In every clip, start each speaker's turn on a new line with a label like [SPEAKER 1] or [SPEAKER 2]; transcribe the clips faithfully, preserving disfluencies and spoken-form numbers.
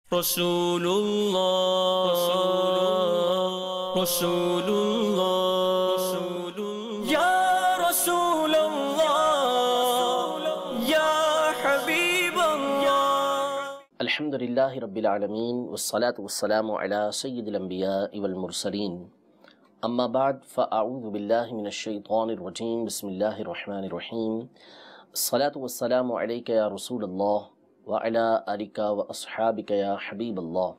[SPEAKER 1] رسول اللہ رسول اللہ یا رسول اللہ یا حبیب اللہ۔
[SPEAKER 2] الحمدللہ رب العالمین والصلاة والسلام علی سید الانبیاء والمرسلین، اما بعد فاعوذ باللہ من الشیطان الرجیم، بسم اللہ الرحمن الرحیم۔ الصلاة والسلام علیک یا رسول اللہ وعلی آلک واصحابک یا حبیب اللہ،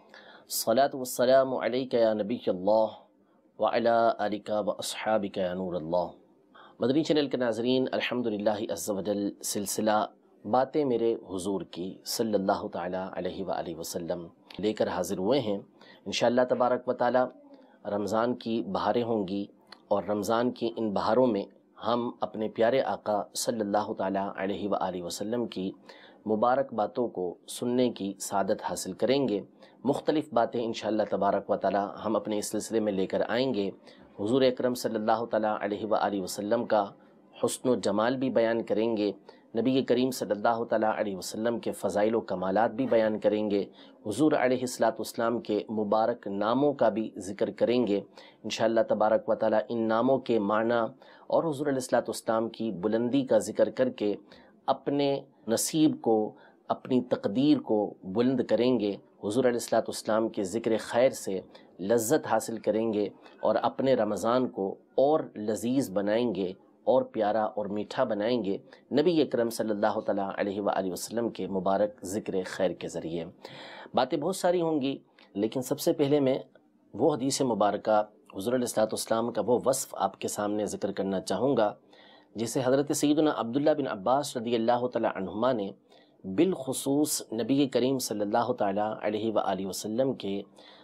[SPEAKER 2] الصلاة والسلام علیک یا نبی اللہ وعلی آلک واصحابک یا نور اللہ۔ مدنی چینل کے ناظرین، الحمدللہ عز و جل سلسلہ باتیں میرے حضور کی صلی اللہ تعالی علیہ وآلہ وسلم لے کر حاضر ہوئے ہیں۔ انشاءاللہ تبارک و تعالی رمضان کی بہاریں ہوں گی، اور رمضان کی ان بہاروں میں ہم اپنے پیارے آقا صلی اللہ تعالی علیہ وآلہ وسلم کی مبارک باتوں کو سننے کی سعادت حاصل کریں گے۔ مختلف باتیں انشاءاللہ تبارک و تعالی ہم اپنے اس سلسلے میں لے کر آئیں گے۔ حضور اکرم صلی اللہ تعالی علیہ وآلہ وسلم کا حسن و جمال بھی بیان کریں گے، نبی کریم صلی اللہ تعالی علیہ وسلم کے فضائل و کمالات بھی بیان کریں گے، حضور علیہ الصلوۃ والسلام کے مبارک ناموں کا بھی ذکر کریں گے انشاءاللہ تبارک و تعالی۔ ان ناموں کے معنی اور حضور علیہ الصلوۃ والسلام کی بلندی کا ذکر کر کے اپنے نصیب کو، اپنی تقدیر کو بلند کریں گے، حضور علیہ الصلوۃ والسلام کے ذکر خیر سے لذت حاصل کریں گے، اور اپنے رمضان کو اور لذیذ بنائیں گے، اور پیارا اور میٹھا بنائیں گے نبی اکرم صلی اللہ تعالیٰ علیہ وآلہ وسلم کے مبارک ذکر خیر کے ذریعے۔ باتیں بہت ساری ہوں گی، لیکن سب سے پہلے میں وہ حدیث مبارکہ، حضور علیہ الصلوۃ والسلام کا وہ وصف آپ کے سامنے ذکر کرنا چاہوں گا جسے حضرت سیدنا عبداللہ بن عباس رضی اللہ تعالیٰ عنہما نے بالخصوص نبی کریم صلی اللہ تعالیٰ علیہ وآلہ وسلم کے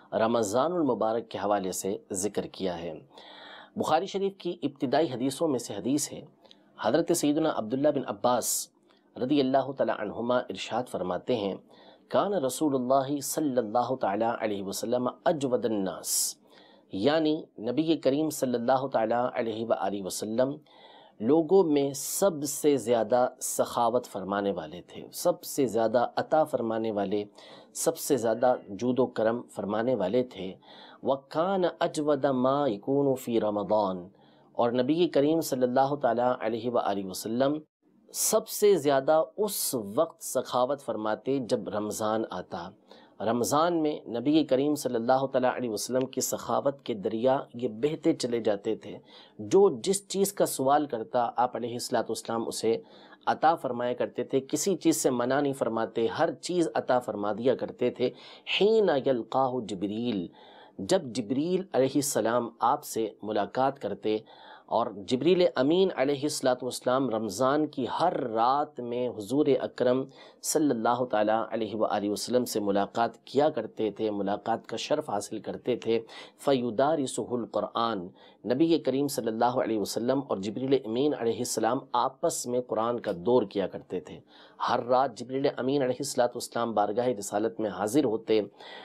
[SPEAKER 2] رمضان المبارک کے حوالے سے ذکر کیا ہے۔ بخاری شریف کی ابتدائی حدیثوں میں سے حدیث ہے، حضرت سیدنا عبداللہ بن عباس رضی اللہ تعالیٰ عنہما ارشاد فرماتے ہیں، کان رسول اللہ صلی اللہ تعالیٰ علیہ وسلم اجود الناس، یعنی نبی کریم صلی اللہ تعالیٰ علیہ وآلہ وسلم لوگوں میں سب سے زیادہ سخاوت فرمانے والے تھے، سب سے زیادہ عطا فرمانے والے، سب سے زیادہ جود و کرم فرمانے والے تھے۔ وَكَانَ أَجْوَدَ مَا يَكُونُ فِي رَمَضَانِ، اور نبی کریم صلی اللہ تعالیٰ علیہ وآلہ وسلم سب سے زیادہ اس وقت سخاوت فرماتے جب رمضان آتا۔ رمضان میں نبی کریم صلی اللہ تعالیٰ علیہ وسلم کی سخاوت کے دریا یہ بہتے چلے جاتے تھے، جو جس چیز کا سوال کرتا آپ علیہ الصلوۃ والسلام اسے عطا فرمایا کرتے تھے، کسی چیز سے منع نہیں فرماتے، ہر چیز عطا فرما دیا کرتے تھے۔ حین یلقاہ جبریل، جب جبریل علیہ السلام آپ سے ملاقات کرتے، اور جبریل امین علیہ الصلوۃ والسلام رمضان کی ہر رات میں حضور اکرم صلی اللہ تعالیٰ علیہ وآلہ وسلم سے ملاقات کیا کرتے تھے، ملاقات کا شرف حاصل کرتے تھے۔ فیدارسہ القرآن، نبی کریم صلی اللہ علیہ وسلم اور جبریل امین علیہ السلام آپس میں قرآن کا دور کیا کرتے تھے۔ ہر رات جبریل امین علیہ الصلوۃ والسلام بارگاہ رسالت میں حاضر ہوتے،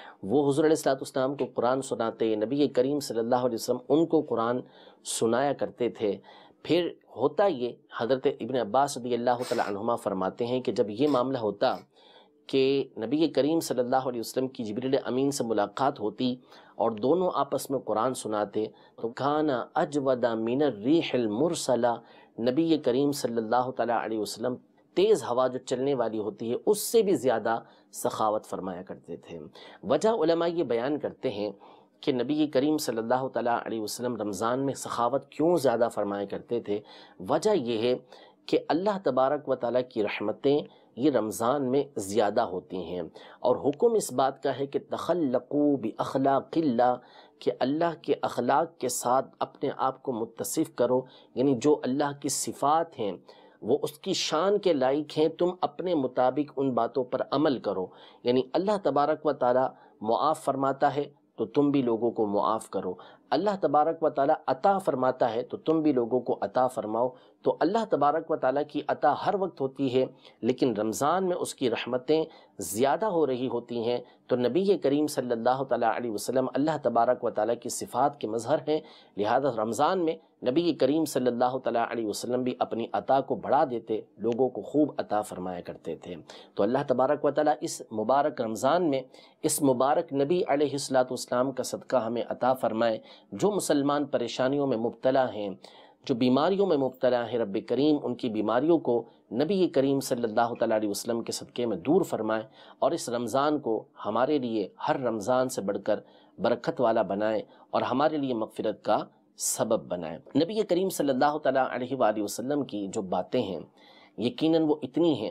[SPEAKER 2] وہ حضور علیہ الصلوۃ والسلام کو قرآن سناتے، نبی کریم صلی اللہ علیہ وسلم ان کو قرآن سنایا کرتے تھے۔ پھر ہوتا یہ، حضرت ابن عباس رضی اللہ تعالیٰ عنہما فرماتے ہیں کہ جب یہ معاملہ ہوتا کہ نبی کریم صلی اللہ علیہ وسلم کی جبریل امین سے ملاقات ہوتی اور دونوں آپس میں قرآن سناتے، تو کان اجود من الریح المرسلہ، نبی کریم صلی اللہ تعالیٰ علیہ وسلم تیز ہوا جو چلنے والی ہوتی ہے اس سے بھی زیادہ سخاوت فرمایا کرتے تھے۔ وجہ علماء یہ بیان کرتے ہیں کہ نبی کریم صلی اللہ تعالیٰ علیہ وسلم رمضان میں سخاوت کیوں زیادہ فرمایا کرتے تھے۔ وجہ یہ ہے کہ اللہ تبارک و تعالیٰ کی رحمتیں یہ رمضان میں زیادہ ہوتی ہیں، اور حکم اس بات کا ہے کہ تخلقوا باخلاق اللہ، کہ اللہ کے اخلاق کے ساتھ اپنے آپ کو متصف کرو، یعنی جو اللہ کی صفات ہیں وہ اس کی شان کے لائق ہیں، تم اپنے مطابق ان باتوں پر عمل کرو۔ یعنی اللہ تبارک و تعالیٰ معاف فرماتا ہے تو تم بھی لوگوں کو معاف کرو، اللہ تبارک و تعالیٰ عطا فرماتا ہے تو تم بھی لوگوں کو عطا فرماؤ۔ تو اللہ تبارک و تعالیٰ کی عطا ہر وقت ہوتی ہے، لیکن رمضان میں اس کی رحمتیں زیادہ ہو رہی ہوتی ہیں۔ تو نبی کریم صلی اللہ تعالیٰ علیہ وسلم اللہ تبارک و تعالیٰ کی صفات کے مظہر ہیں، لہذا رمضان میں نبی کریم صلی اللہ تعالیٰ علیہ وسلم بھی اپنی عطا کو بڑھا دیتے، لوگوں کو خوب عطا فرمایا کرتے تھے۔ تو اللہ تبارک و تعالیٰ اس مبارک رمضان میں اس مبارک نبی علیہ الصلوۃ والسلام کا صدقہ ہمیں عطا فرمائے۔ جو مسلمان پریشانیوں میں مبتلا ہیں، جو بیماریوں میں مبتلا ہیں، رب کریم ان کی بیماریوں کو نبی کریم صلی اللہ تعالیٰ علیہ وسلم کے صدقے میں دور فرمائے، اور اس رمضان کو ہمارے لیے ہر رمضان سے بڑھ کر برکت والا بنائے اور ہمارے لیے مغفرت کا سبب بنائے۔ نبی کریم صلی اللہ تعالیٰ علیہ وآلہ وسلم کی جو باتیں ہیں یقیناً وہ اتنی ہیں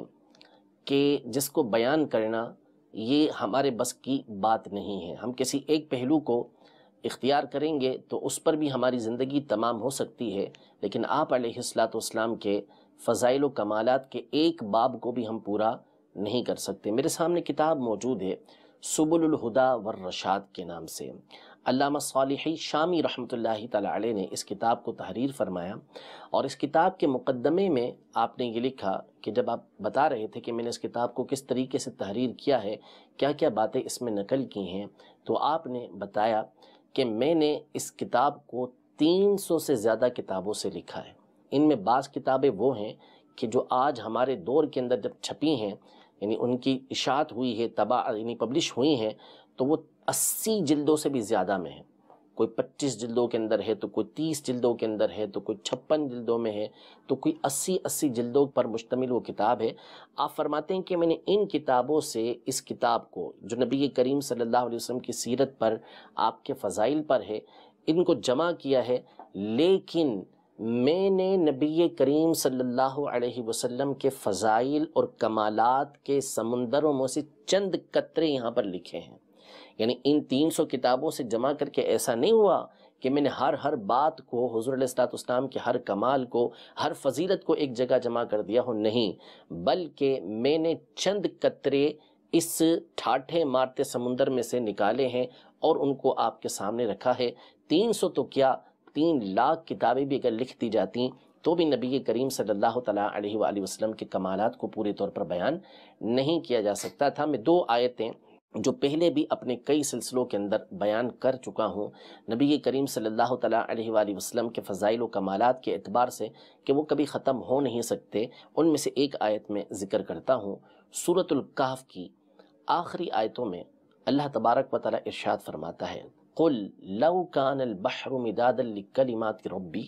[SPEAKER 2] کہ جس کو بیان کرنا یہ ہمارے بس کی بات نہیں ہے۔ ہم کسی ایک پہلو کو اختیار کریں گے تو اس پر بھی ہماری زندگی تمام ہو سکتی ہے، لیکن آپ علیہ الصلوۃ والسلام کے فضائل و کمالات کے ایک باب کو بھی ہم پورا نہیں کر سکتے۔ میرے سامنے کتاب موجود ہے سبل الہدا والرشاد کے نام سے، علامہ صالحی شامی رحمۃ اللہ تعالیٰ علیہ نے اس کتاب کو تحریر فرمایا، اور اس کتاب کے مقدمے میں آپ نے یہ لکھا کہ جب آپ بتا رہے تھے کہ میں نے اس کتاب کو کس طریقے سے تحریر کیا ہے، کیا کیا باتیں اس میں نقل کی ہیں، تو آپ نے بتایا کہ میں نے اس کتاب کو تین سو سے زیادہ کتابوں سے لکھا ہے۔ ان میں بعض کتابیں وہ ہیں کہ جو آج ہمارے دور کے اندر جب چھپی ہیں، یعنی ان کی اشاعت ہوئی ہے، طبع یعنی پبلش ہوئی ہیں، تو وہ اسی جلدوں سے بھی زیادہ میں ہیں۔ کوئی پچیس جلدوں کے اندر ہے، تو کوئی تیس جلدوں کے اندر ہے، تو کوئی چھپن جلدوں میں ہے، تو کوئی اسی اسی جلدوں پر مشتمل وہ کتاب ہے۔ آپ فرماتے ہیں کہ میں نے ان کتابوں سے اس کتاب کو جو نبی کریم صلی اللہ علیہ وسلم کی سیرت پر، آپ کے فضائل پر ہے، ان کو جمع کیا ہے، لیکن میں نے نبی کریم صلی اللہ علیہ وسلم کے فضائل اور کمالات کے سمندروں میں سے چند قطرے یہاں پر لکھے ہیں۔ یعنی ان تین سو کتابوں سے جمع کر کے ایسا نہیں ہوا کہ میں نے ہر ہر بات کو، حضور علیہ الصلوۃ والسلام کے ہر کمال کو، ہر فضیلت کو ایک جگہ جمع کر دیا ہو، نہیں، بلکہ میں نے چند قطرے اس ٹھاٹھے مارتے سمندر میں سے نکالے ہیں اور ان کو آپ کے سامنے رکھا ہے۔ تین سو تو کیا، تین لاکھ کتابیں بھی اگر لکھ دی جاتی تو بھی نبی کریم صلی اللہ تعالیٰ علیہ وآلہ وسلم کے کمالات کو پورے طور پر بیان نہیں کیا جا سکتا تھا۔ میں دو آیتیں جو پہلے بھی اپنے کئی سلسلوں کے اندر بیان کر چکا ہوں نبی کریم صلی اللہ تعالیٰ علیہ وآلہ وسلم کے فضائل و کمالات کے اعتبار سے کہ وہ کبھی ختم ہو نہیں سکتے، ان میں سے ایک آیت میں ذکر کرتا ہوں۔ سورۃ الکہف کی آخری آیتوں میں اللہ تبارک و تعالیٰ ارشاد فرماتا ہے، قل لو كان البحر مدادا لكلمات ربي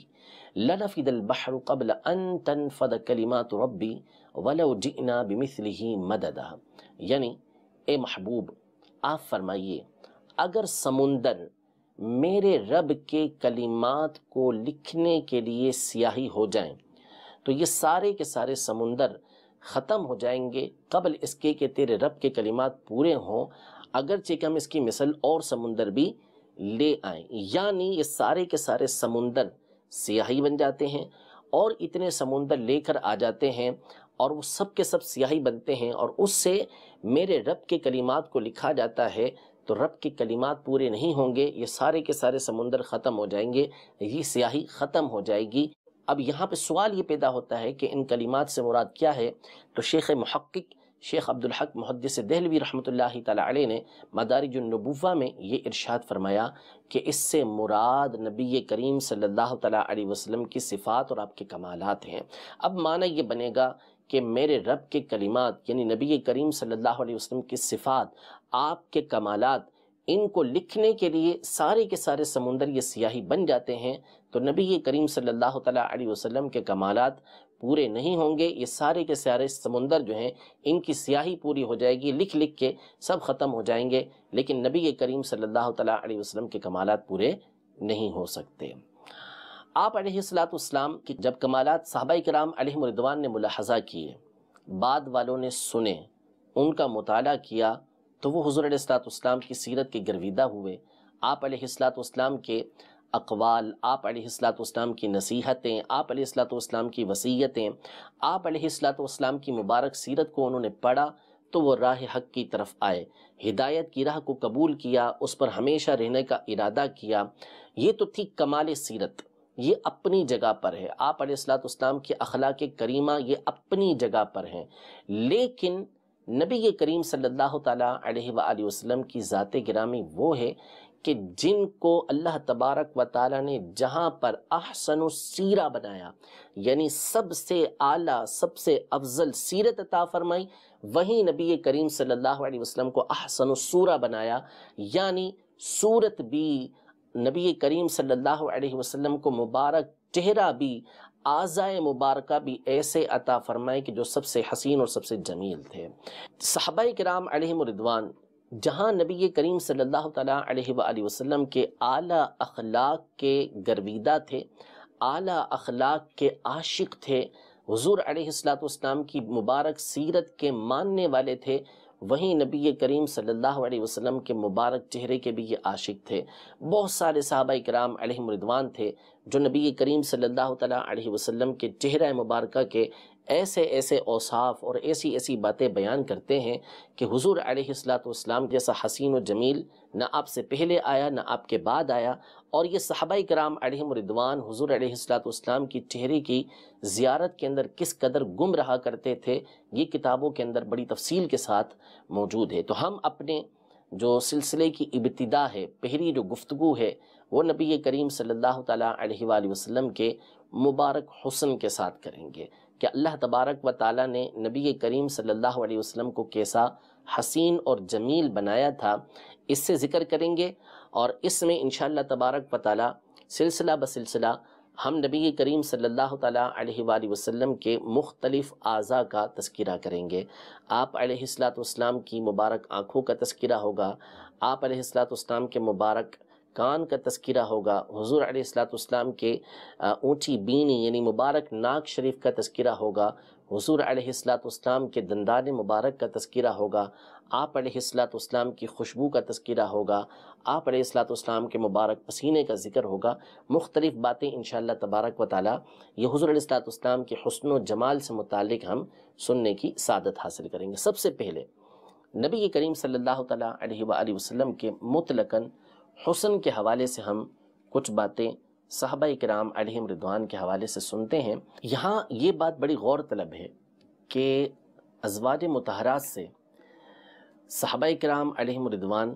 [SPEAKER 2] لنفد البحر قبل ان تنفد كلمات ربي ولو جئنا بمثله مددا۔ یعنی اے محبوب آپ فرمائیے، اگر سمندر میرے رب کے کلمات کو لکھنے کے لیے سیاہی ہو جائیں تو یہ سارے کے سارے سمندر ختم ہو جائیں گے قبل اس کے کہ تیرے رب کے کلمات پورے ہوں، اگرچہ کہ ہم اس کی مثل اور سمندر بھی لے آئیں۔ یعنی یہ سارے کے سارے سمندر سیاہی بن جاتے ہیں، اور اتنے سمندر لے کر آ جاتے ہیں اور وہ سب کے سب سیاہی بنتے ہیں، اور اس سے میرے رب کے کلمات کو لکھا جاتا ہے تو رب کے کلمات پورے نہیں ہوں گے، یہ سارے کے سارے سمندر ختم ہو جائیں گے، یہ سیاہی ختم ہو جائے گی۔ اب یہاں پہ سوال یہ پیدا ہوتا ہے کہ ان کلمات سے مراد کیا ہے؟ تو شیخ محقق شیخ عبدالحق محدث دہلوی رحمۃ اللہ تعالیٰ علیہ نے مدارج النبوہ میں یہ ارشاد فرمایا کہ اس سے مراد نبی کریم صلی اللہ تعالیٰ علیہ وسلم کی صفات اور آپ کے کمالات ہیں۔ اب معنی یہ بنے گا کہ میرے رب کے کلمات یعنی نبی کریم صلی اللہ علیہ وسلم کی صفات، آپ کے کمالات، ان کو لکھنے کے لیے سارے کے سارے سمندر یہ سیاہی بن جاتے ہیں، تو نبی کریم صلی اللہ تعالیٰ علیہ وسلم کے کمالات پورے نہیں ہوں گے، یہ سارے کے سارے سمندر جو ہیں ان کی سیاہی پوری ہو جائے گی، لکھ لکھ کے سب ختم ہو جائیں گے، لیکن نبی کریم صلی اللہ تعالیٰ علیہ وسلم کے کمالات پورے نہیں ہو سکتے۔ آپ علیہ الصلوۃ والسلام کی جب کمالات صحابہ کرام علیہم رضوان نے ملاحظہ کیے، بعد والوں نے سنے، ان کا مطالعہ کیا، تو وہ حضور علیہ الصلوۃ والسلام کی سیرت کے گرویدہ ہوئے۔ آپ علیہ الصلوۃ والسلام کے اقوال، آپ علیہ الصلوۃ والسلام کی نصیحتیں، آپ علیہ الصلوۃ والسلام کی وصیتیں، آپ علیہ الصلوۃ والسلام کی مبارک سیرت کو انہوں نے پڑھا، تو وہ راہ حق کی طرف آئے، ہدایت کی راہ کو قبول کیا، اس پر ہمیشہ رہنے کا ارادہ کیا۔ یہ تو تھی کمال سیرت، یہ اپنی جگہ پر ہے۔ آپ علیہ الصلوۃ والسلام کے اخلاق کریمہ یہ اپنی جگہ پر ہیں، لیکن نبی کریم صلی اللہ تعالیٰ علیہ وآلہ وسلم کی ذات گرامی وہ ہے کہ جن کو اللہ تبارک و تعالیٰ نے جہاں پر احسن السیرہ بنایا، یعنی سب سے اعلیٰ سب سے افضل سیرت عطا فرمائی، وہیں نبی کریم صلی اللہ علیہ وسلم کو احسن السورہ بنایا، یعنی صورت بھی نبی کریم صلی اللہ علیہ وسلم کو مبارک چہرہ بھی، اعضائے مبارکہ بھی ایسے عطا فرمائے کہ جو سب سے حسین اور سب سے جمیل تھے۔ صحابہ کرام علیہم رضوان جہاں نبی کریم صلی اللہ تعالیٰ علیہ وآلہ وسلم کے اعلیٰ اخلاق کے گرویدہ تھے، اعلیٰ اخلاق کے عاشق تھے، حضور علیہ الصلوۃ والسلام کی مبارک سیرت کے ماننے والے تھے، وہیں نبی کریم صلی اللہ علیہ وسلم کے مبارک چہرے کے بھی یہ عاشق تھے۔ بہت سارے صحابہ کرام علیہم رضوان تھے جو نبی کریم صلی اللہ تعالیٰ علیہ وسلم کے چہرہ مبارکہ کے ایسے ایسے اوصاف اور ایسی ایسی باتیں بیان کرتے ہیں کہ حضور علیہ الصلوۃ والسلام جیسا حسین و جمیل نہ آپ سے پہلے آیا نہ آپ کے بعد آیا۔ اور یہ صحابہ کرام علیہم رضوان حضور علیہ الصلوۃ والسلام کی چہرے کی زیارت کے اندر کس قدر گم رہا کرتے تھے، یہ کتابوں کے اندر بڑی تفصیل کے ساتھ موجود ہے۔ تو ہم اپنے جو سلسلے کی ابتدا ہے، پہلی جو گفتگو ہے، وہ نبی کریم صلی اللہ تعالیٰ علیہ وآلہ وسلم کے مبارک حسن کے ساتھ کریں گے کہ اللہ تبارک و تعالیٰ نے نبی کریم صلی اللہ علیہ وسلم کو کیسا حسین اور جمیل بنایا تھا، اس سے ذکر کریں گے۔ اور اس میں انشاءاللہ تبارک و تعالیٰ سلسلہ بسلسلہ ہم نبی کریم صلی اللہ تعالیٰ علیہ وآلہ وسلم کے مختلف اعضاء کا تذکرہ کریں گے۔ آپ علیہ الصلوۃ والسلام کی مبارک آنکھوں کا تذکرہ ہوگا، آپ علیہ الصلوۃ والسلام کے مبارک کان کا تذکرہ ہوگا، حضور علیہ الصلوۃ والسلام کے اونچی بینی یعنی مبارک ناک شریف کا تذکرہ ہوگا، حضور علیہ الصلوۃ والسلام کے دندان مبارک کا تذکرہ ہوگا، آپ علیہ الصلوۃ والسلام کی خوشبو کا تذکرہ ہوگا، آپ علیہ الصلوۃ والسلام کے مبارک پسینے کا ذکر ہوگا۔ مختلف باتیں انشاءاللہ تبارک و تعالیٰ یہ حضور علیہ الصلوۃ والسلام کے حسن و جمال سے متعلق ہم سننے کی سعادت حاصل کریں گے۔ سب سے پہلے نبی کریم صلی اللہ تعالیٰ علیہ وآلہ وسلم کے مطلقاً حسن کے حوالے سے ہم کچھ باتیں صحابہ کرام علیہم رضوان کے حوالے سے سنتے ہیں۔ یہاں یہ بات بڑی غور طلب ہے کہ ازواج مطہرات سے صحابہ کرام علیہم رضوان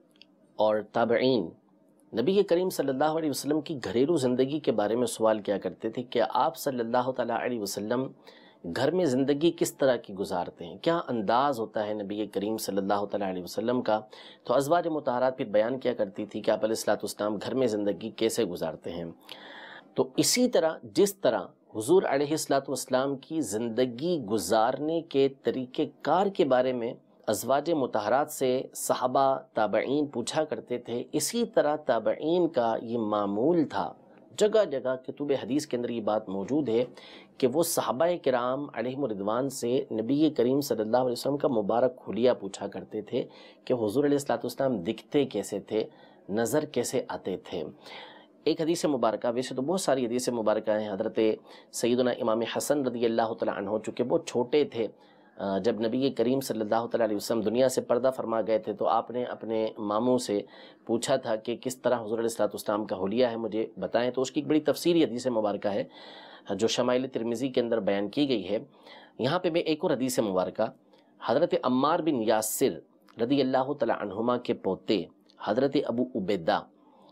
[SPEAKER 2] اور تابعین نبی کریم صلی اللہ علیہ وسلم کی گھریلو زندگی کے بارے میں سوال کیا کرتے تھے کہ آپ صلی اللہ تعالیٰ علیہ وسلم گھر میں زندگی کس طرح کی گزارتے ہیں، کیا انداز ہوتا ہے نبی کریم صلی اللہ تعالیٰ علیہ وسلم کا۔ تو ازواج مطہرات پھر بیان کیا کرتی تھی کہ آپ علیہ الصلوۃ والسلام گھر میں زندگی کیسے گزارتے ہیں۔ تو اسی طرح جس طرح حضور علیہ الصلوۃ والسلام کی زندگی گزارنے کے طریقہ کار کے بارے میں ازواج مطہرات سے صحابہ تابعین پوچھا کرتے تھے، اسی طرح تابعین کا یہ معمول تھا۔ جگہ جگہ کتب حدیث کے اندر یہ بات موجود ہے کہ وہ صحابہ کرام علیہم رضوان سے نبی کریم صلی اللہ علیہ وسلم کا مبارک حلیہ پوچھا کرتے تھے کہ حضور علیہ الصلوۃ والسلام دکھتے کیسے تھے، نظر کیسے آتے تھے۔ ایک حدیث مبارکہ، ویسے تو بہت ساری حدیث مبارکہ ہیں، حضرت سیدنا امام حسن رضی اللہ تعالیٰ عنہ چونکہ بہت چھوٹے تھے جب نبی کریم صلی اللہ تعالیٰ علیہ وسلم دنیا سے پردہ فرما گئے تھے، تو آپ نے اپنے ماموں سے پوچھا تھا کہ کس طرح حضور علیہ الصلوۃ والسلام کا حلیہ ہے مجھے بتائیں، تو اس کی ایک بڑی تفصیلی حدیث مبارکہ ہے جو شمائل ترمذی کے اندر بیان کی گئی ہے۔ یہاں پہ میں ایک اور حدیث مبارکہ حضرت عمار بن یاسر رضی اللہ تعالیٰ عنہما کے پوتے حضرت ابو عبیدہ،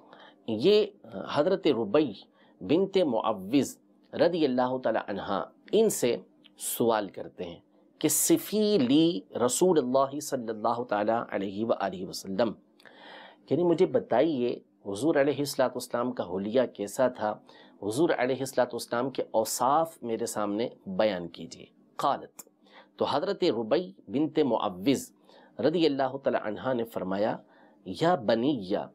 [SPEAKER 2] یہ حضرت ربیع بنت معوذ رضی اللہ تعالیٰ عنہا ان سے سوال کرتے ہیں کہ صفی لی رسول اللہ صلی اللہ تعالیٰ علیہ وآلہ وسلم، یعنی مجھے بتائیے حضور علیہ الصلوۃ والسلام کا حلیہ کیسا تھا، حضور علیہ الصلوۃ والسلام کے اوصاف میرے سامنے بیان کیجیے۔ قالت، تو حضرت ربیع بنت معوذ رضی اللہ تعالیٰ عنہا نے فرمایا، یا بنی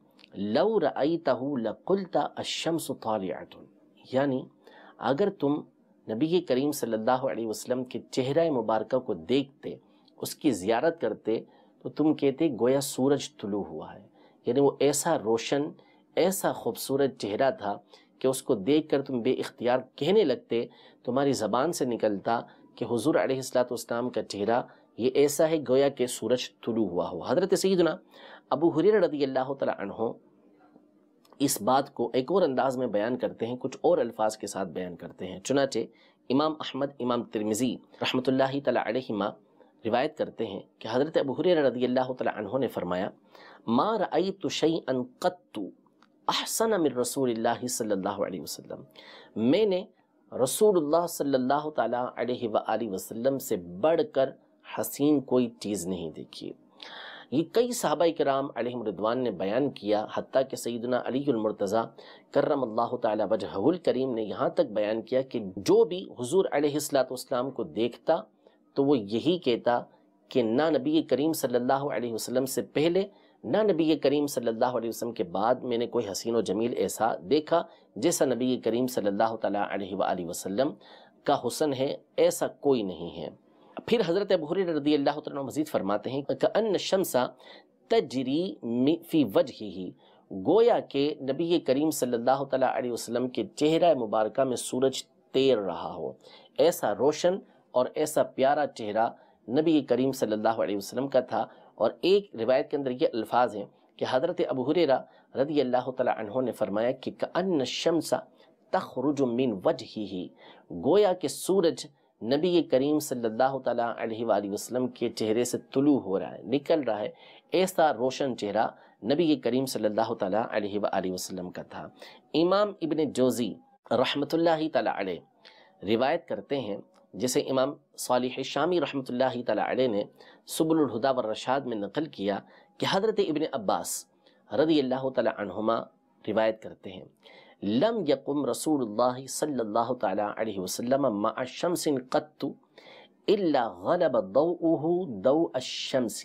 [SPEAKER 2] لو رأیتہ لقلت الشمس طالعۃ، یعنی اگر تم نبی کریم صلی اللہ علیہ وسلم کے چہرہ مبارکہ کو دیکھتے، اس کی زیارت کرتے، تو تم کہتے گویا سورج طلوع ہوا ہے، یعنی وہ ایسا روشن ایسا خوبصورت چہرہ تھا کہ اس کو دیکھ کر تم بے اختیار کہنے لگتے، تمہاری زبان سے نکلتا کہ حضور علیہ الصلوۃ والسلام کا چہرہ یہ ایسا ہے گویا کہ سورج طلوع ہوا ہو۔ حضرت سیدنا ابو ہریرہ رضی اللہ تعالی عنہ اس بات کو ایک اور انداز میں بیان کرتے ہیں، کچھ اور الفاظ کے ساتھ بیان کرتے ہیں۔ چنانچہ امام احمد، امام ترمذی رحمۃ اللہ تعالی علیہما روایت کرتے ہیں کہ حضرت ابو ہریرہ رضی اللہ تعالی عنہ نے فرمایا، ما رأیت شیئا قط احسن من رسول اللہ صلی اللہ علیہ وسلم، میں نے رسول اللہ صلی اللہ تعالی علیہ وآلہ وسلم سے بڑھ کر حسین کوئی چیز نہیں دیکھی۔ یہ کئی صحابہ کرام علیہم رضوان نے بیان کیا، حتیٰ کہ سیدنا علی المرتضیٰ کرم اللہ تعالی وجہہ الکریم نے یہاں تک بیان کیا کہ جو بھی حضور علیہ السلام کو دیکھتا تو وہ یہی کہتا کہ نہ نبی کریم صلی اللہ علیہ وسلم سے پہلے نہ نبی کریم صلی اللہ علیہ وسلم کے بعد میں نے کوئی حسین و جمیل ایسا دیکھا جیسا نبی کریم صلی اللہ تعالیٰ علیہ وآلہ وسلم کا حسن ہے، ایسا کوئی نہیں ہے۔ پھر حضرت ابو ہریرہ رضی اللہ تعالیٰ عنہ مزید فرماتے ہیں کأن الشمس تجری فی وجہہ، گویا کہ نبی کریم صلی اللہ تعالیٰ علیہ وسلم کے چہرہ مبارکہ میں سورج تیر رہا ہو، ایسا روشن اور ایسا پیارا چہرہ نبی کریم صلی اللہ علیہ وسلم کا تھا۔ اور ایک روایت کے اندر یہ الفاظ ہیں کہ حضرت ابو ہریرہ رضی اللہ تعالیٰ عنہ نے فرمایا کہ کأن الشمس تخرج من وجہہ، گویا کہ سورج نبی کریم صلی اللہ تعالیٰ علیہ وآلہ وسلم کے چہرے سے طلوع ہو رہا ہے، نکل رہا ہے، ایسا روشن چہرہ نبی کریم صلی اللہ تعالیٰ علیہ وآلہ وسلم کا تھا۔ امام ابن جوزی رحمۃ اللہ تعالیٰ علیہ روایت کرتے ہیں، جسے امام صالح شامی رحمۃ اللہ تعالیٰ علیہ نے سبل الہدی والرشاد میں نقل کیا کہ حضرت ابن عباس رضی اللہ تعالیٰ عنہما روایت کرتے ہیں، لم یقم رسول اللہ صلی اللہ تعالیٰ علیہ وسلم مع شمس قط الا غلب ضوءه ضوء الشمس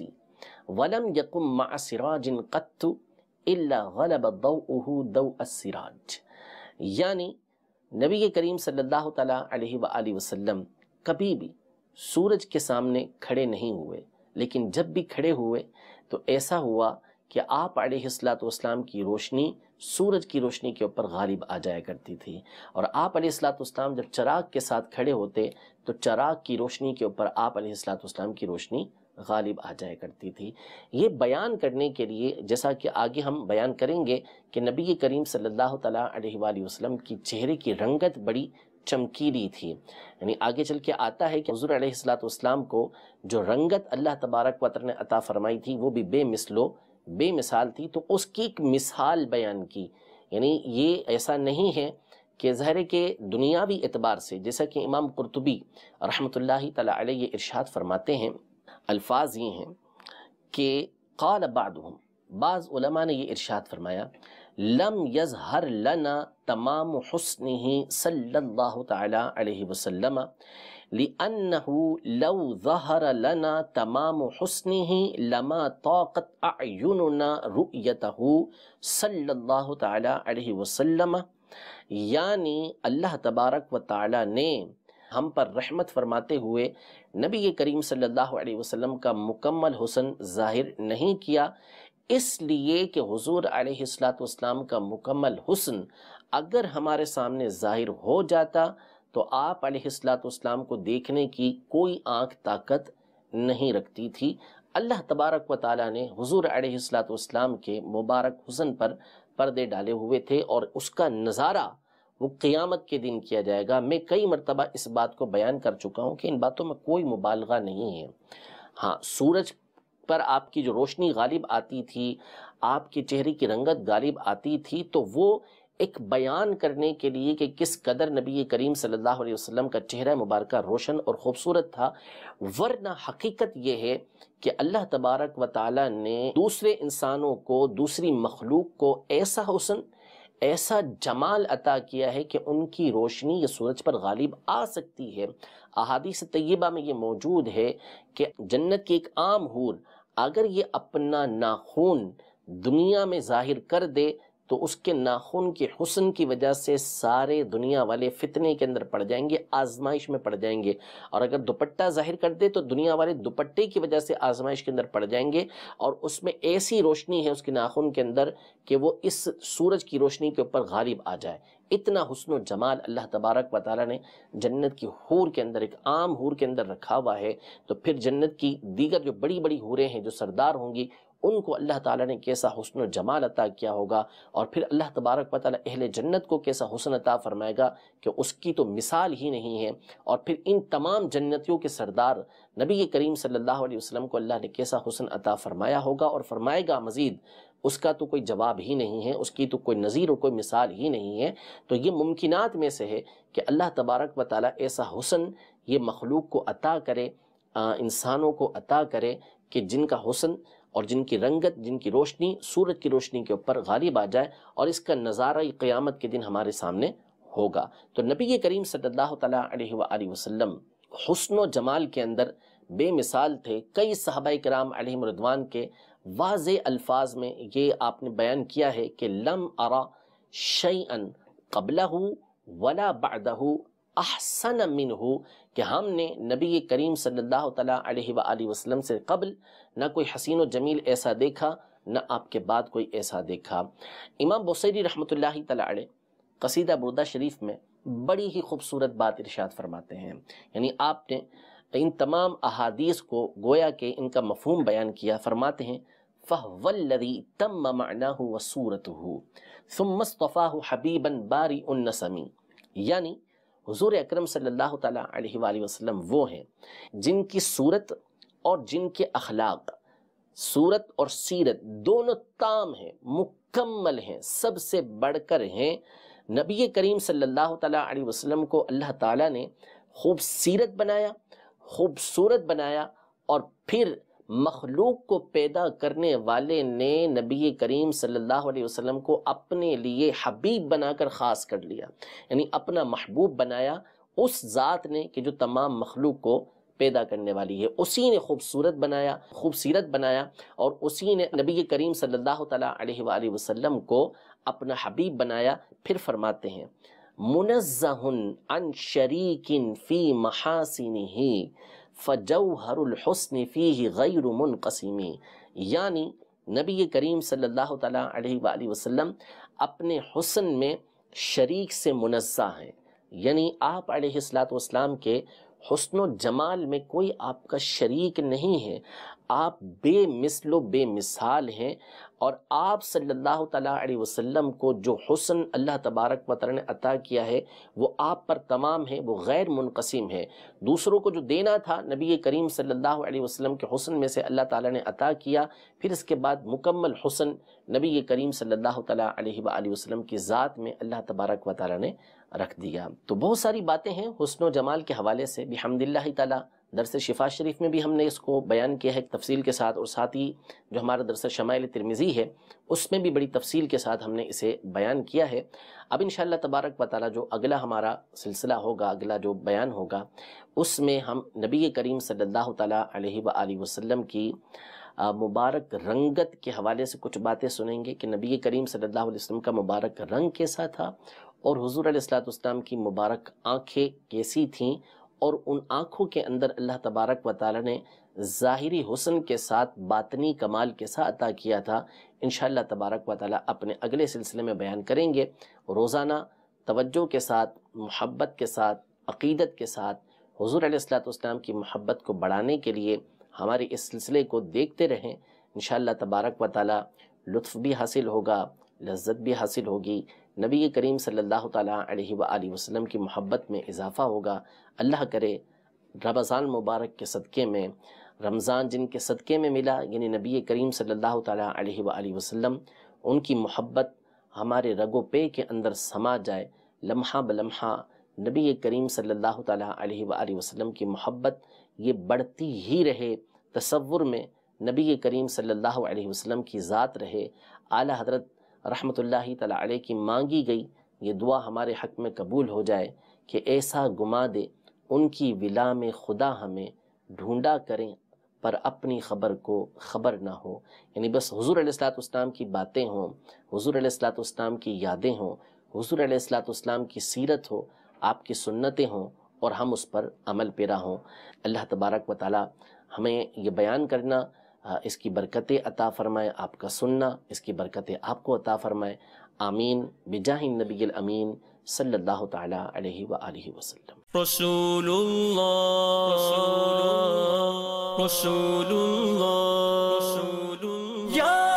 [SPEAKER 2] ولم یقم مع سراج قط الا غلب ضوءه ضوء السراج، یعنی نبی کریم صلی اللہ تعالیٰ علیہ وآلہ وسلم کبھی بھی سورج کے سامنے کھڑے نہیں ہوئے، لیکن جب بھی کھڑے ہوئے تو ایسا ہوا کہ آپ علیہ الصلوۃ والسلام کی روشنی سورج کی روشنی کے اوپر غالب آ جایا کرتی تھی، اور آپ علیہ الصلوۃ والسلام جب چراغ کے ساتھ کھڑے ہوتے تو چراغ کی روشنی کے اوپر آپ علیہ الصلوۃ والسلام کی روشنی غالب آ جایا کرتی تھی۔ یہ بیان کرنے کے لیے، جیسا کہ آگے ہم بیان کریں گے کہ نبی کریم صلی اللہ تعالیٰ علیہ وآلہ وسلم کی چہرے کی رنگت بڑی چمکیلی تھی، یعنی آگے چل کے آتا ہے کہ حضور علیہ الصلوۃ والسلام کو جو رنگت اللہ تبارک و تعالیٰ نے عطا فرمائی تھی وہ بھی بے مثل و بے مثال تھی، تو اس کی ایک مثال بیان کی۔ یعنی یہ ایسا نہیں ہے کہ ظاہر ہے کہ دنیاوی اعتبار سے، جیسا کہ امام قرطبی رحمۃ اللہ تعالیٰ علیہ یہ ارشاد فرماتے ہیں، الفاظ یہ ہیں کہ قال بعضهم، بعض علماء نے یہ ارشاد فرمایا، لم یظہر لنا تمام حسنہ صلی اللہ تعالی علیہ وسلم لأنہ لو ظہر لنا تمام حسنہ لما طاقت اعیننا رؤیتہ صلی اللہ تعالی علیہ وسلم، یعنی اللہ تبارک و تعالی نے ہم پر رحمت فرماتے ہوئے نبی کریم صلی اللہ علیہ وسلم کا مکمل حسن ظاہر نہیں کیا، اس لیے کہ حضور علیہ السلام کا مکمل حسن اگر ہمارے سامنے ظاہر ہو جاتا تو آپ علیہ السلام کو دیکھنے کی کوئی آنکھ طاقت نہیں رکھتی تھی۔ اللہ تبارک و تعالیٰ نے حضور علیہ السلام کے مبارک حسن پر پردے ڈالے ہوئے تھے، اور اس کا نظارہ وہ قیامت کے دن کیا جائے گا۔ میں کئی مرتبہ اس بات کو بیان کر چکا ہوں کہ ان باتوں میں کوئی مبالغہ نہیں ہے۔ ہاں، سورج پر آپ کی جو روشنی غالب آتی تھی، آپ کے چہرے کی رنگت غالب آتی تھی، تو وہ ایک بیان کرنے کے لیے کہ کس قدر نبی کریم صلی اللہ علیہ وسلم کا چہرہ مبارکہ روشن اور خوبصورت تھا، ورنہ حقیقت یہ ہے کہ اللہ تبارک و تعالیٰ نے دوسرے انسانوں کو، دوسری مخلوق کو ایسا حسن، ایسا جمال عطا کیا ہے کہ ان کی روشنی یہ سورج پر غالب آ سکتی ہے۔ احادیث طیبہ میں یہ موجود ہے کہ جنت کی ایک عام حور اگر یہ اپنا ناخون دنیا میں ظاہر کر دے تو اس کے ناخن کے حسن کی وجہ سے سارے دنیا والے فتنے کے اندر پڑ جائیں گے، آزمائش میں پڑ جائیں گے، اور اگر دوپٹہ ظاہر کر دے تو دنیا والے دوپٹے کی وجہ سے آزمائش کے اندر پڑ جائیں گے، اور اس میں ایسی روشنی ہے اس کے ناخن کے اندر کہ وہ اس سورج کی روشنی کے اوپر غالب آ جائے۔ اتنا حسن و جمال اللہ تبارک و تعالیٰ نے جنت کی حور کے اندر، ایک عام حور کے اندر رکھا ہوا ہے، تو پھر جنت کی دیگر جو بڑی بڑی حوریں ہیں جو سردار ہوں گی ان کو اللہ تعالیٰ نے کیسا حسن و جمال عطا کیا ہوگا، اور پھر اللہ تبارک و تعالیٰ اہل جنت کو کیسا حسن عطا فرمائے گا کہ اس کی تو مثال ہی نہیں ہے۔ اور پھر ان تمام جنتیوں کے سردار نبی کریم صلی اللہ علیہ وسلم کو اللہ نے کیسا حسن عطا فرمایا ہوگا اور فرمائے گا مزید، اس کا تو کوئی جواب ہی نہیں ہے، اس کی تو کوئی نظیر اور کوئی مثال ہی نہیں ہے۔ تو یہ ممکنات میں سے ہے کہ اللہ تبارک و تعالیٰ ایسا حسن یہ مخلوق کو عطا کرے، انسانوں کو عطا کرے کہ جن کا حسن اور جن کی رنگت، جن کی روشنی سورج کی روشنی کے اوپر غالب آ جائے، اور اس کا نظارہ قیامت کے دن ہمارے سامنے ہوگا۔ تو نبی کریم صلی اللہ تعالیٰ علیہ وآلہ وسلم حسن و جمال کے اندر بے مثال تھے۔ کئی صحابہ کرام علیہم رضوان کے واضح الفاظ میں یہ آپ نے بیان کیا ہے کہ لم ارا شیئا قبلہ ولا بعدہ احسن منہ، کہ ہم نے نبی کریم صلی اللہ تعالیٰ علیہ وآلہ وسلم سے قبل نہ کوئی حسین و جمیل ایسا دیکھا، نہ آپ کے بعد کوئی ایسا دیکھا۔ امام بوصیری رحمۃ اللہ تعالیٰ علیہ قصیدہ بردہ شریف میں بڑی ہی خوبصورت بات ارشاد فرماتے ہیں، یعنی آپ نے ان تمام احادیث کو گویا کہ ان کا مفہوم بیان کیا۔ فرماتے ہیں فَهُوَ الَّذِي تَمَّ مَعْنَاهُ وَصُورَتُهُ ثُمَّ اصْطَفَاهُ حَبِيبًا بَارِئُ النَّسَمِ، یعنی حضور اکرم صلی اللہ تعالیٰ علیہ وآلہ وسلم وہ ہیں جن کی صورت اور جن کے اخلاق، صورت اور سیرت دونوں تام ہیں، مکمل ہیں، سب سے بڑھ کر ہیں۔ نبی کریم صلی اللہ تعالیٰ علیہ وسلم کو اللہ تعالیٰ نے خوب سیرت بنایا، خوبصورت بنایا، اور پھر مخلوق کو پیدا کرنے والے نے نبی کریم صلی اللہ علیہ وسلم کو اپنے لیے حبیب بنا کر خاص کر لیا، یعنی اپنا محبوب بنایا اس ذات نے کہ جو تمام مخلوق کو پیدا کرنے والی ہے۔ اسی نے خوبصورت بنایا، خوبصورت بنایا، اور اسی نے نبی کریم صلی اللہ تعالیٰ علیہ وآلہ وسلم کو اپنا حبیب بنایا۔ پھر فرماتے ہیں منزہ عن شریک فی محاسنہ فجوہر الحسن فیہ غیر منقسم، یعنی نبی کریم صلی اللہ تعالیٰ علیہ وآلہ وسلم اپنے حسن میں شریک سے منزہ ہیں، یعنی آپ علیہ الصلوۃ والسلام کے حسن و جمال میں کوئی آپ کا شریک نہیں ہے، آپ بے مثل و بے مثال ہیں، اور آپ صلی اللہ تعالیٰ علیہ وسلم کو جو حسن اللہ تبارک و تعالیٰ نے عطا کیا ہے وہ آپ پر تمام ہے، وہ غیر منقسم ہے۔ دوسروں کو جو دینا تھا نبی کریم صلی اللہ علیہ وسلم کے حسن میں سے اللہ تعالیٰ نے عطا کیا، پھر اس کے بعد مکمل حسن نبی کریم صلی اللہ تعالیٰ علیہ وآلہ وسلم کی ذات میں اللہ تبارک و تعالیٰ نے رکھ دیا۔ تو بہت ساری باتیں ہیں حسن و جمال کے حوالے سے، بحمد اللہ تعالیٰ درس شفا شریف میں بھی ہم نے اس کو بیان کیا ہے تفصیل کے ساتھ، اور ساتھ ہی جو ہمارا درس شمائل ترمذی ہے اس میں بھی بڑی تفصیل کے ساتھ ہم نے اسے بیان کیا ہے۔ اب انشاءاللہ تبارک و تعالیٰ جو اگلا ہمارا سلسلہ ہوگا، اگلا جو بیان ہوگا، اس میں ہم نبی کریم صلی اللہ تعالیٰ علیہ وآلہ وسلم کی مبارک رنگت کے حوالے سے کچھ باتیں سنیں گے کہ نبی کریم صلی اللہ علیہ وسلم کا مبارک رنگ کیسا تھا، اور حضور علیہ الصلوۃ والسلام کی مبارک آنکھیں کیسی تھیں، اور ان آنکھوں کے اندر اللہ تبارک و تعالیٰ نے ظاہری حسن کے ساتھ باطنی کمال کیسا عطا کیا تھا، انشاءاللہ تبارک و تعالیٰ اپنے اگلے سلسلے میں بیان کریں گے۔ روزانہ توجہ کے ساتھ، محبت کے ساتھ، عقیدت کے ساتھ حضور علیہ الصلوۃ والسلام کی محبت کو بڑھانے کے لیے ہمارے اس سلسلے کو دیکھتے رہیں، انشاءاللہ تبارک و تعالیٰ لطف بھی حاصل ہوگا، لذت بھی حاصل ہوگی، نبی کریم صلی اللہ تعالیٰ علیہ وآلہ وسلم کی محبت میں اضافہ ہوگا۔ اللہ کرے رمضان مبارک کے صدقے میں، رمضان جن کے صدقے میں ملا یعنی نبی کریم صلی اللہ تعالیٰ علیہ وآلہ وسلم، ان کی محبت ہمارے رگ و پے کے اندر سما جائے، لمحہ بلمحہ نبی کریم صلی اللہ تعالیٰ علیہ وآلہ وسلم کی محبت یہ بڑھتی ہی رہے، تصور میں نبی کریم صلی اللہ علیہ وسلم کی ذات رہے۔ اعلیٰ حضرت رحمۃ اللہ تعالیٰ علیہ کی مانگی گئی یہ دعا ہمارے حق میں قبول ہو جائے کہ ایسا گما دے ان کی ولا میں خدا ہمیں، ڈھونڈا کریں پر اپنی خبر کو خبر نہ ہو، یعنی بس حضور علیہ الصلوۃ والسلام کی باتیں ہوں، حضور علیہ الصلوۃ والسلام کی یادیں ہوں، حضور علیہ الصلوۃ والسلام کی سیرت ہو، آپ کی سنتیں ہوں اور ہم اس پر عمل پیرا ہوں۔ اللہ تبارک و تعالی ہمیں یہ بیان کرنا، اس کی برکتیں عطا فرمائے، آپ کا سننا اس کی برکتیں آپ کو عطا فرمائے، آمین بجاہ النبی الامین صلی اللہ تعالی علیہ وآلہ وسلم۔
[SPEAKER 1] رسول اللہ، رسول اللہ، رسول اللہ، یا